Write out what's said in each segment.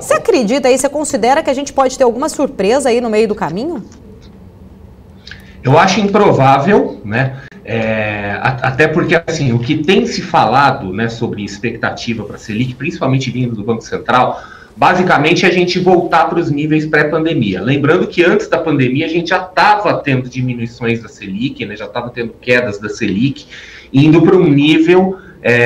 Você acredita aí, você considera que a gente pode ter alguma surpresa aí no meio do caminho? Eu acho improvável, né? Até porque, assim, o que tem se falado, né, sobre expectativa para a Selic, principalmente vindo do Banco Central, basicamente é a gente voltar para os níveis pré-pandemia. Lembrando que antes da pandemia a gente já estava tendo diminuições da Selic, né, já estava tendo quedas da Selic, indo para um nível,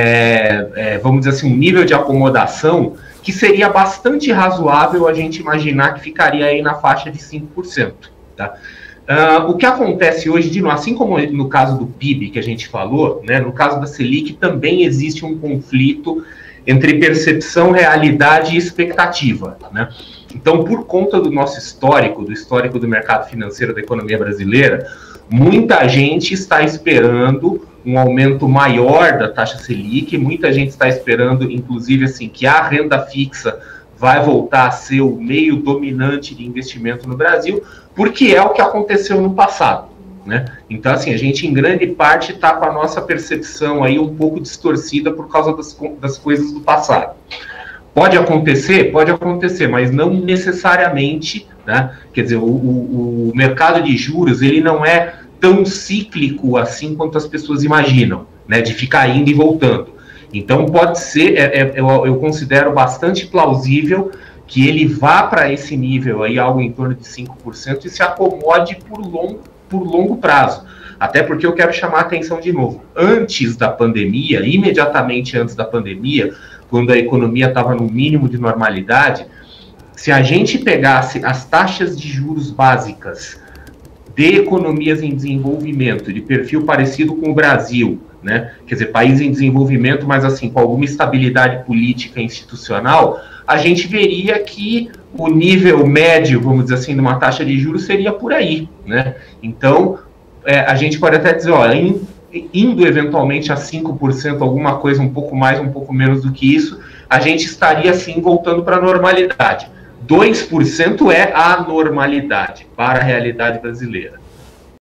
vamos dizer assim, um nível de acomodação que seria bastante razoável a gente imaginar que ficaria aí na faixa de 5%. Tá? O que acontece hoje, de novo, assim como no caso do PIB que a gente falou, né, no caso da Selic também existe um conflito entre percepção, realidade e expectativa, né? Então, por conta do nosso histórico, do histórico do mercado financeiro da economia brasileira, muita gente está esperando um aumento maior da taxa Selic, muita gente está esperando, inclusive, assim, que a renda fixa vai voltar a ser o meio dominante de investimento no Brasil, porque é o que aconteceu no passado, né? Então, assim, a gente, em grande parte, está com a nossa percepção aí um pouco distorcida por causa das coisas do passado. Pode acontecer, mas não necessariamente, né? Quer dizer, o mercado de juros, ele não é tão cíclico assim quanto as pessoas imaginam, né? De ficar indo e voltando. Então, pode ser, eu considero bastante plausível que ele vá para esse nível aí, algo em torno de 5%, e se acomode por longo prazo. Até porque eu quero chamar a atenção de novo. Antes da pandemia, imediatamente antes da pandemia, quando a economia estava no mínimo de normalidade, se a gente pegasse as taxas de juros básicas de economias em desenvolvimento, de perfil parecido com o Brasil, né? Quer dizer, país em desenvolvimento, mas assim, com alguma estabilidade política e institucional, a gente veria que o nível médio, vamos dizer assim, de uma taxa de juros seria por aí, né? Então, a gente pode até dizer, olha, indo eventualmente a 5%, alguma coisa um pouco mais, um pouco menos do que isso, a gente estaria, sim, voltando para a normalidade. 2% é a normalidade para a realidade brasileira.